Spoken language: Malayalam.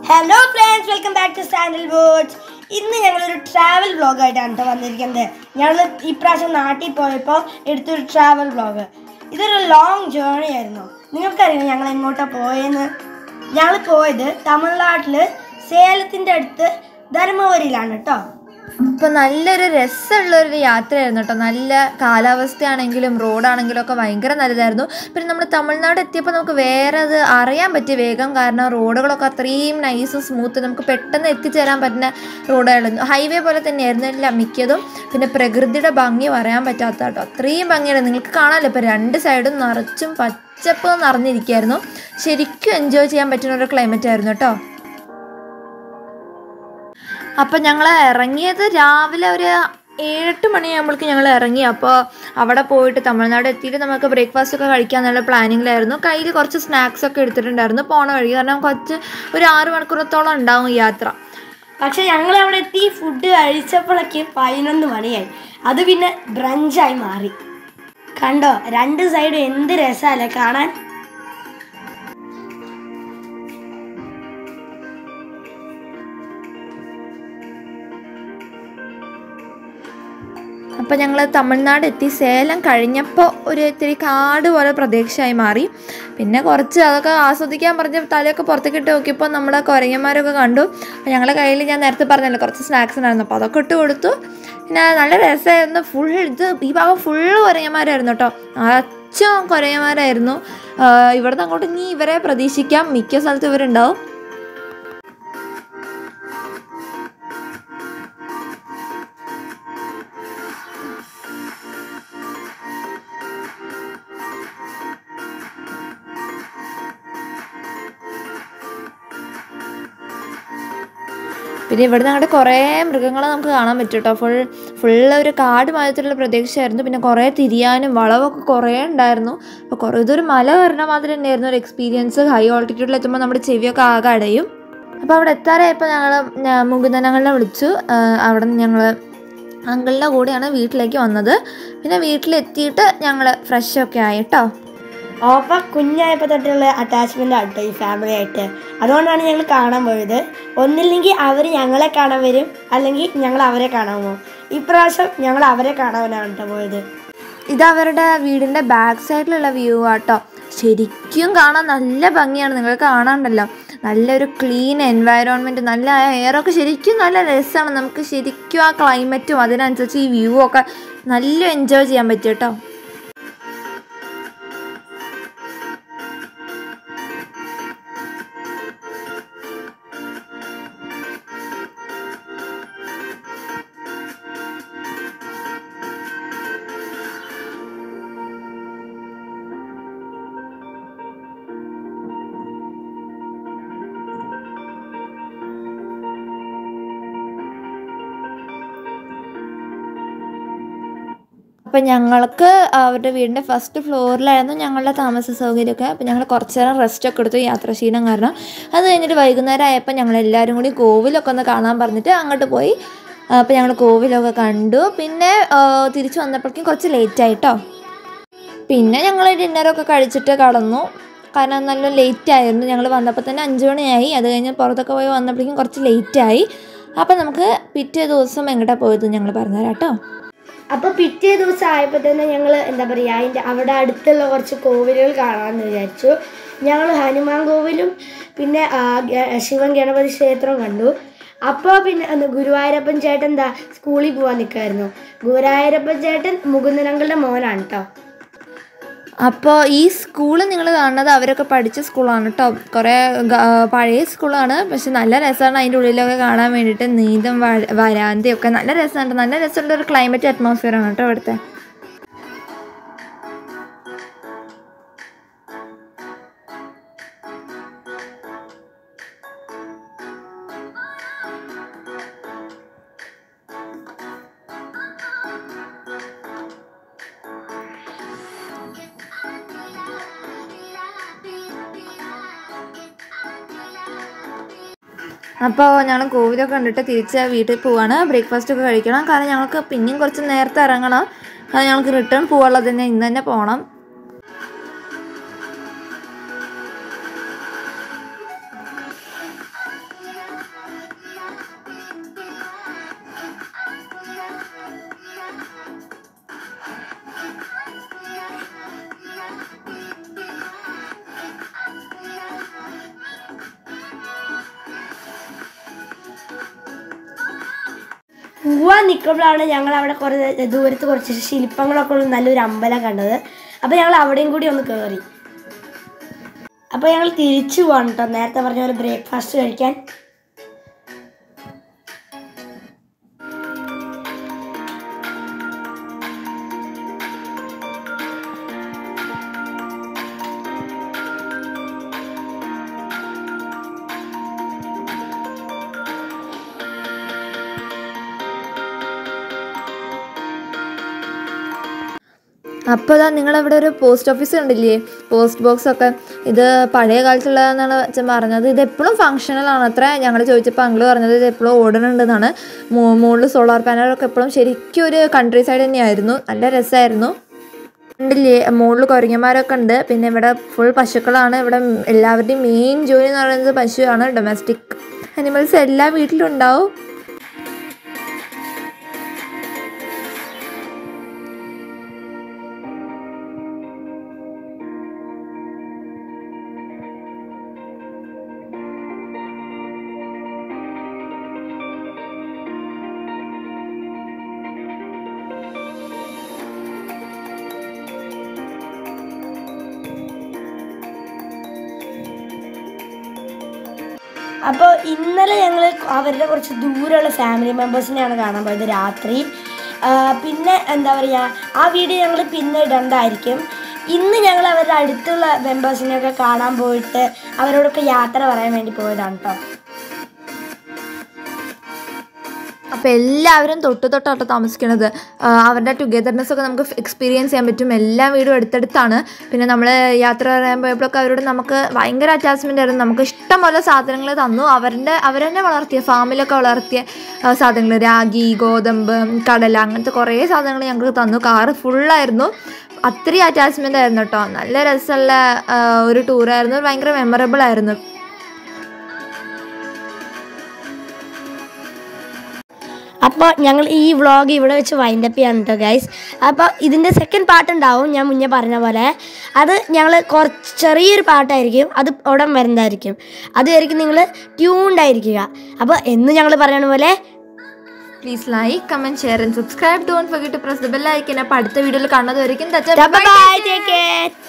Hello friends, welcome back to Sandal. ഇന്ന് ഞങ്ങളൊരു ട്രാവൽ വ്ളോഗായിട്ടാണ് കേട്ടോ വന്നിരിക്കുന്നത്. ഞങ്ങൾ ഇപ്രാവശ്യം നാട്ടിൽ പോയപ്പോൾ എടുത്തൊരു ട്രാവൽ വ്ളോഗ്. ഇതൊരു ലോങ് ജേർണി ആയിരുന്നു. നിങ്ങൾക്കറിയാം ഞങ്ങൾ എങ്ങോട്ടാണ് പോയെന്ന്? ഞങ്ങൾ പോയത് തമിഴ്നാട്ടിൽ സേലത്തിൻ്റെ അടുത്ത് ധർമ്മപുരിയിലാണ് കേട്ടോ. അപ്പോൾ നല്ലൊരു രസമുള്ളൊരു യാത്രയായിരുന്നു കേട്ടോ. നല്ല കാലാവസ്ഥയാണെങ്കിലും റോഡാണെങ്കിലും ഒക്കെ ഭയങ്കര നല്ലതായിരുന്നു. പിന്നെ നമ്മൾ തമിഴ്നാട് എത്തിയപ്പോൾ നമുക്ക് വേറെ അത് അറിയാൻ പറ്റി വേഗം, കാരണം റോഡുകളൊക്കെ അത്രയും നൈസും സ്മൂത്ത്, നമുക്ക് പെട്ടെന്ന് എത്തിച്ചേരാൻ പറ്റുന്ന റോഡായിരുന്നു. ഹൈവേ പോലെ തന്നെയായിരുന്നു എല്ലാം മിക്കതും. പിന്നെ പ്രകൃതിയുടെ ഭംഗി പറയാൻ പറ്റാത്ത കേട്ടോ, അത്രയും ഭംഗിയാണ്. നിങ്ങൾക്ക് കാണാമല്ലോ ഇപ്പോൾ രണ്ട് സൈഡും നിറച്ചും പച്ചപ്പ് നിറഞ്ഞിരിക്കുകയായിരുന്നു. ശരിക്കും എൻജോയ് ചെയ്യാൻ പറ്റുന്ന ഒരു ക്ലൈമറ്റ് ആയിരുന്നു കേട്ടോ. അപ്പം ഞങ്ങൾ ഇറങ്ങിയത് രാവിലെ ഒരു 7-8 മണിയാകുമ്പോഴേക്കും ഞങ്ങൾ ഇറങ്ങി. അപ്പോൾ അവിടെ പോയിട്ട് തമിഴ്നാട് എത്തിയിട്ട് നമുക്ക് ബ്രേക്ക്ഫാസ്റ്റ് ഒക്കെ കഴിക്കാമെന്നുള്ള പ്ലാനിങ്ങിലായിരുന്നു. കയ്യിൽ കുറച്ച് സ്നാക്സൊക്കെ എടുത്തിട്ടുണ്ടായിരുന്നു പോണ വഴി, കാരണം ഒരു 6 മണിക്കൂറത്തോളം ഉണ്ടാവും യാത്ര. പക്ഷെ ഞങ്ങൾ അവിടെ എത്തി ഫുഡ് കഴിച്ചപ്പോഴേക്ക് 11 മണിയായി. അത് പിന്നെ ബ്രഞ്ചായി മാറി. കണ്ടോ, രണ്ട് സൈഡും എന്ത് രസമല്ലേ കാണാൻ. അപ്പോൾ ഞങ്ങൾ തമിഴ്നാട് എത്തി. സേലം കഴിഞ്ഞപ്പോൾ ഒരു ഇത്തിരി കാട് പോലെ പ്രദേശമായി മാറി. പിന്നെ കുറച്ച് അതൊക്കെ ആസ്വദിക്കാൻ പറഞ്ഞ് തലയൊക്കെ പുറത്തേക്ക് ഇട്ട് നോക്കിയപ്പോൾ നമ്മുടെ കുരങ്ങന്മാരൊക്കെ കണ്ടു. അപ്പോൾ ഞങ്ങളുടെ കയ്യിൽ ഞാൻ നേരത്തെ പറഞ്ഞല്ലോ കുറച്ച് സ്നാക്സ് ഉണ്ടായിരുന്നു, അപ്പോൾ അതൊക്കെ ഇട്ട് കൊടുത്തു. പിന്നെ നല്ല രസമായിരുന്നു. ഈ ഭാഗം ഫുള്ള് കുരങ്ങന്മാരായിരുന്നു കേട്ടോ, അച്ഛൻ കുരങ്ങന്മാരായിരുന്നു. ഇവിടുന്ന് അങ്ങോട്ട് ഇനി ഇവരെ പ്രതീക്ഷിക്കാം, മിക്ക സ്ഥലത്തും ഇവരുണ്ടാവും. പിന്നെ ഇവിടെ നിന്ന് അങ്ങോട്ട് കുറേ മൃഗങ്ങളെ നമുക്ക് കാണാൻ പറ്റും കേട്ടോ. ഫുള്ള് ഒരു കാട് മാതിരിയുള്ള പ്രദേശമായിരുന്നു. പിന്നെ കുറേ തിരിയാനും വളവൊക്കെ കുറേ ഉണ്ടായിരുന്നു. അപ്പോൾ ഇതൊരു മല കയറുന്ന മാതിരി തന്നെയായിരുന്നു ഒരു എക്സ്പീരിയൻസ്. ഹൈ ഓൾട്ടിറ്റ്യൂഡിൽ എത്തുമ്പോൾ നമ്മുടെ ചെവിയൊക്കെ ആകെ അടയും. അപ്പോൾ അവിടെ എത്താറായപ്പോൾ ഞങ്ങൾ മുകുന്ദനങ്ങളെ വിളിച്ചു. അവിടെ നിന്ന് ഞങ്ങൾ അങ്കിളിൻ്റെ കൂടെയാണ് വീട്ടിലേക്ക് വന്നത്. പിന്നെ വീട്ടിലെത്തിയിട്ട് ഞങ്ങൾ ഫ്രഷൊക്കെ ആയി കേട്ടോ. ഓപ്പ കുഞ്ഞായപ്പോൾ തൊട്ടുള്ള അറ്റാച്ച്മെൻ്റ് ആട്ടോ ഈ ഫാമിലി ആയിട്ട്. അതുകൊണ്ടാണ് ഞങ്ങൾ കാണാൻ പോയത്. ഒന്നില്ലെങ്കിൽ അവർ ഞങ്ങളെ കാണാൻ വരും, അല്ലെങ്കിൽ ഞങ്ങൾ അവരെ കാണാൻ പോകും. ഇപ്രാവശ്യം ഞങ്ങൾ അവരെ കാണാനാണ് കേട്ടോ പോയത്. ഇത് അവരുടെ വീടിൻ്റെ ബാക്ക് സൈഡിലുള്ള വ്യൂ ആട്ടോ. ശരിക്കും കാണാൻ നല്ല ഭംഗിയാണ്. നിങ്ങൾ കാണാണ്ടല്ലോ, നല്ലൊരു ക്ലീൻ എൻവയറോൺമെൻറ്റ്, നല്ല എയറൊക്കെ ശരിക്കും നല്ല രസമാണ്. നമുക്ക് ശരിക്കും ആ ക്ലൈമറ്റും അതിനനുസരിച്ച് ഈ വ്യൂ ഒക്കെ നല്ല എൻജോയ് ചെയ്യാൻ പറ്റും കേട്ടോ. അപ്പം ഞങ്ങൾക്ക് അവരുടെ വീടിൻ്റെ ഫസ്റ്റ് ഫ്ലോറിലായിരുന്നു ഞങ്ങളുടെ താമസ സൗകര്യമൊക്കെ. അപ്പോൾ ഞങ്ങൾ കുറച്ച് നേരം റെസ്റ്റൊക്കെ എടുത്തു, യാത്രാക്ഷീണം കാരണം. അത് കഴിഞ്ഞിട്ട് വൈകുന്നേരം ആയപ്പോൾ ഞങ്ങളെല്ലാവരും കൂടി കോവിലൊക്കെ ഒന്ന് കാണാൻ പറഞ്ഞിട്ട് അങ്ങോട്ട് പോയി. അപ്പോൾ ഞങ്ങൾ കോവിലൊക്കെ കണ്ടു. പിന്നെ തിരിച്ച് വന്നപ്പോഴേക്കും കുറച്ച് ലേറ്റായിട്ടോ. പിന്നെ ഞങ്ങൾ ഡിന്നറൊക്കെ കഴിച്ചിട്ട് കടന്നു, കാരണം നല്ല ലേറ്റായിരുന്നു. ഞങ്ങൾ വന്നപ്പോൾ തന്നെ 5 മണിയായി. അത് കഴിഞ്ഞ് പുറത്തൊക്കെ പോയി വന്നപ്പോഴേക്കും കുറച്ച് ലേറ്റായി. അപ്പോൾ നമുക്ക് പിറ്റേ ദിവസം എങ്ങോട്ടാണ് പോയത് ഞങ്ങൾ പറഞ്ഞുതരാം കേട്ടോ. അപ്പോൾ പിറ്റേ ദിവസം ആയപ്പോൾ തന്നെ ഞങ്ങൾ അവിടെ അടുത്തുള്ള കുറച്ച് കോവിലുകൾ കാണാമെന്ന് വിചാരിച്ചു. ഞങ്ങൾ ഹനുമാൻ കോവിലും പിന്നെ ശിവൻ ഗണപതി ക്ഷേത്രവും കണ്ടു. അപ്പോൾ പിന്നെ ഗുരുവായൂരപ്പൻ ചേട്ടൻ സ്കൂളിൽ പോകാൻ നിൽക്കുമായിരുന്നു. ഗുരുവായൂരപ്പൻ ചേട്ടൻ മുകുന്ദനങ്ങളുടെ മോനാണ് കേട്ടോ. അപ്പോൾ ഈ സ്കൂള് നിങ്ങൾ കാണുന്നത് അവരൊക്കെ പഠിച്ച സ്കൂളാണ് കേട്ടോ. കുറേ പഴയ സ്കൂളാണ്, പക്ഷെ നല്ല രസമാണ് അതിൻ്റെ ഉള്ളിലൊക്കെ കാണാൻ വേണ്ടിയിട്ട്. നീന്തം വരാന്തയൊക്കെ നല്ല രസമുണ്ട്. നല്ല രസമുള്ള ഒരു ക്ലൈമറ്റ് അറ്റ്മോസ്ഫിയറാണ് കേട്ടോ ഇവിടുത്തെ. അപ്പോൾ ഞങ്ങൾ കോവിലൊക്കെ കണ്ടിട്ട് തിരിച്ച് വീട്ടിൽ പോവാണ്. ബ്രേക്ക്ഫാസ്റ്റൊക്കെ കഴിക്കണം, കാരണം ഞങ്ങൾക്ക് പിന്നെയും കുറച്ച് നേരത്തെ ഇറങ്ങണം. കാരണം ഞങ്ങൾക്ക് റിട്ടേൺ പോകാനുള്ളത് തന്നെ ഇന്ന് തന്നെ പോകണം. നിൽക്കുമ്പോഴാണ് ഞങ്ങൾ അവിടെ കുറച്ച് ദൂരത്ത് കുറച്ച് ശില്പങ്ങളൊക്കെ ഉള്ള നല്ലൊരു അമ്പലം കണ്ടത്. അപ്പോൾ ഞങ്ങൾ അവിടെയും കൂടി ഒന്ന് കയറി. അപ്പോൾ ഞങ്ങൾ തിരിച്ചു പോകണം കേട്ടോ, നേരത്തെ പറഞ്ഞ പോലെ ബ്രേക്ക്ഫാസ്റ്റ് കഴിക്കാൻ. അപ്പോൾ ഇതാ നിങ്ങളവിടെ ഒരു പോസ്റ്റ് ഓഫീസ് കണ്ടില്ലേ, പോസ്റ്റ് ബോക്സ് ഒക്കെ. ഇത് പഴയ കാലത്തുള്ളതെന്നാണ് അച്ഛൻ പറഞ്ഞത്. ഇത് എപ്പോഴും ഫങ്ഷണലാണ് അത്ര. ഞങ്ങൾ ചോദിച്ചപ്പോൾ അങ്കിൾ പറഞ്ഞത് ഇത് എപ്പോഴും ഓടുന്നുണ്ടെന്നാണ്. മുകളിൽ സോളാർ പാനലൊക്കെ എപ്പോഴും ശരിക്കും ഒരു കൺട്രി സൈഡ് തന്നെയായിരുന്നു. നല്ല രസമായിരുന്നു. ഉണ്ടില്ലേ, മുകളിൽ കുരങ്ങന്മാരൊക്കെ ഉണ്ട്. പിന്നെ ഇവിടെ ഫുൾ പശുക്കളാണ്. ഇവിടെ എല്ലാവരുടെയും മെയിൻ ജോലി എന്ന് പറയുന്നത് പശുവാണ്. ഡൊമസ്റ്റിക് അനിമൽസ് എല്ലാ വീട്ടിലും ഉണ്ടാവും. അപ്പോൾ ഇന്നലെ ഞങ്ങൾ അവരുടെ കുറച്ച് ദൂരെയുള്ള ഫാമിലി മെമ്പേഴ്സിനെയാണ് കാണാൻ പോയത് രാത്രി. പിന്നെ എന്താ പറയുക, ആ വീഡിയോ ഞങ്ങൾ പിന്നെ ഇടണ്ടായിരിക്കും. ഇന്ന് ഞങ്ങൾ അവരുടെ അടുത്തുള്ള മെമ്പേഴ്സിനെയൊക്കെ കാണാൻ പോയിട്ട് അവരോടൊക്കെ യാത്ര പറയാൻ വേണ്ടി പോയതാണ് കേട്ടോ. അപ്പോൾ എല്ലാവരും തൊട്ടാട്ടോ താമസിക്കുന്നത്. അവരുടെ ടുഗെദർനെസ് ഒക്കെ നമുക്ക് എക്സ്പീരിയൻസ് ചെയ്യാൻ പറ്റും. എല്ലാ വീടും അടുത്തടുത്താണ്. പിന്നെ നമ്മൾ യാത്ര പറയാൻ പോയപ്പോഴൊക്കെ അവരോട് നമുക്ക് ഭയങ്കര അറ്റാച്ച്മെൻ്റ് ആയിരുന്നു. നമുക്ക് ഇഷ്ടം പോലെ സാധനങ്ങൾ തന്നു. അവരെന്നെ വളർത്തിയ ഫാമിലൊക്കെ വളർത്തിയ സാധനങ്ങൾ, രാഗി, ഗോതമ്പ്, കടല, അങ്ങനത്തെ കുറേ സാധനങ്ങൾ ഞങ്ങൾക്ക് തന്നു. കാറ് ഫുള്ളായിരുന്നു. അത്രയും അറ്റാച്ച്മെൻ്റ് ആയിരുന്നു കേട്ടോ. നല്ല രസമുള്ള ഒരു ടൂറായിരുന്നു. ഭയങ്കര മെമ്മറബിൾ ആയിരുന്നു. അപ്പോൾ ഞങ്ങൾ ഈ വ്ളോഗ് ഇവിടെ വെച്ച് വൈൻഡപ്പ് ചെയ്യാൻ കേട്ടോ ഗൈസ്. അപ്പോൾ ഇതിൻ്റെ സെക്കൻഡ് പാർട്ട് ഉണ്ടാവും, ഞാൻ മുന്നേ പറഞ്ഞ പോലെ. അത് ഞങ്ങൾ ചെറിയൊരു പാട്ടായിരിക്കും, അത് ഉടൻ വരുന്നതായിരിക്കും. അതുമായിരിക്കും നിങ്ങൾ ട്യൂൺഡായിരിക്കുക. അപ്പോൾ എന്ന് ഞങ്ങൾ പറയുന്ന പോലെ please like, comment, share and subscribe. Don't forget to press the bell icon. അപ്പോൾ അടുത്ത വീഡിയോയിൽ കാണുന്നത് വരയ്ക്കും. Bye, take care.